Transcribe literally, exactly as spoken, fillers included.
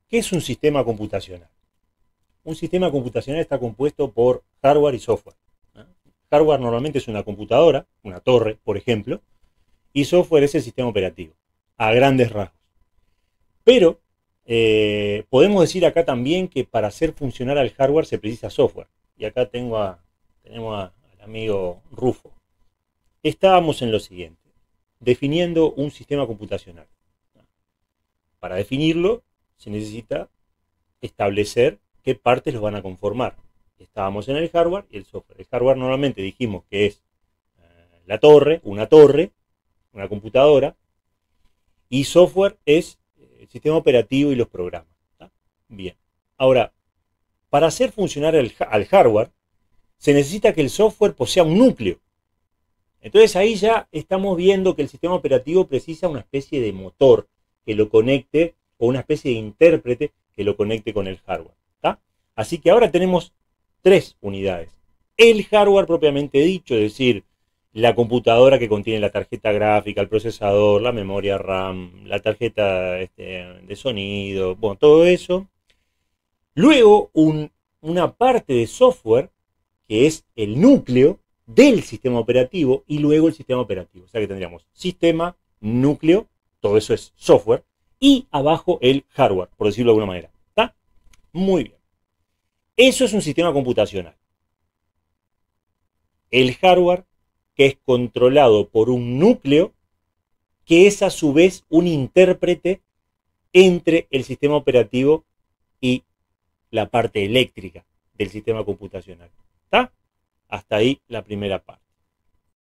¿Qué es un sistema computacional? Un sistema computacional está compuesto por hardware y software. ¿no? Hardware normalmente es una computadora, una torre, por ejemplo, y software es el sistema operativo, a grandes rasgos. Pero eh, podemos decir acá también que para hacer funcionar al hardware se precisa software. Y acá tengo a, tenemos a, al amigo Rufo. Estábamos en lo siguiente, definiendo un sistema computacional. Para definirlo se necesita establecer qué partes los van a conformar. Estábamos en el hardware y el software. El hardware normalmente dijimos que es eh, la torre, una torre, una computadora, y software es el sistema operativo y los programas. ¿tá? Bien. Ahora, para hacer funcionar el, al hardware, se necesita que el software posea un núcleo. Entonces ahí ya estamos viendo que el sistema operativo precisa una especie de motor que lo conecte, o una especie de intérprete que lo conecte con el hardware. ¿tá? Así que ahora tenemos tres unidades. El hardware propiamente dicho, es decir, la computadora que contiene la tarjeta gráfica, el procesador, la memoria RAM, la tarjeta este, de sonido, bueno, todo eso. Luego un, una parte de software que es el núcleo del sistema operativo y luego el sistema operativo. O sea que tendríamos sistema, núcleo, todo eso es software, y abajo el hardware, por decirlo de alguna manera. ¿Está? Muy bien. Eso es un sistema computacional. El hardware que es controlado por un núcleo que es a su vez un intérprete entre el sistema operativo y la parte eléctrica del sistema computacional. ¿Está? Hasta ahí la primera parte.